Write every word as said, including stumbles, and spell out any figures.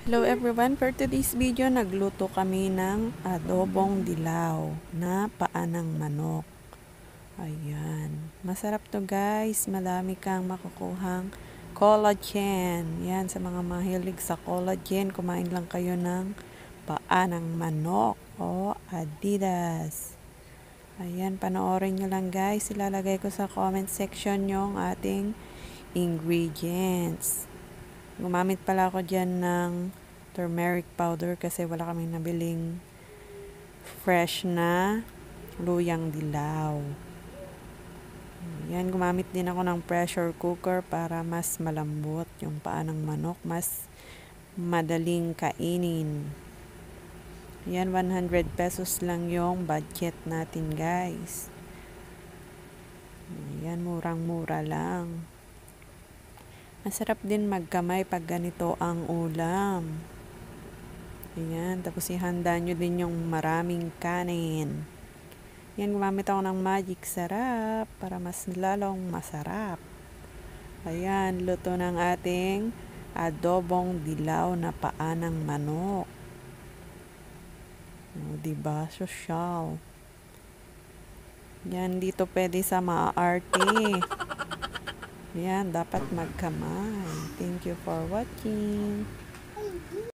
Hello everyone, for today's video nagluto kami ng adobong dilaw na paa ng manok. Ayan, masarap to guys, madami kang makukuhang collagen. Yan, sa mga mahilig sa collagen, kumain lang kayo ng paa ng manok o Adidas. Ayan, panoorin nyo lang guys, ilalagay ko sa comment section yung ating ingredients. Gumamit pala ako dyan ng turmeric powder kasi wala kaming nabiling fresh na luyang dilaw. Yan, gumamit din ako ng pressure cooker para mas malambot yung paa ng manok, mas madaling kainin. Yan, one hundred pesos lang yung budget natin guys. Yan, murang-mura lang. Masarap din magkamay pag ganito ang ulam. Ayan, tapos ihanda nyo din yung maraming kanin. Yan, gumamit ako ng magic sarap para mas lalong masarap. Ayan, luto ng ating adobong dilaw na paa ng manok. O, diba? Sosyal. Yan, dito pwede sa maarte. Yan, dapat magkamay. Thank you for watching.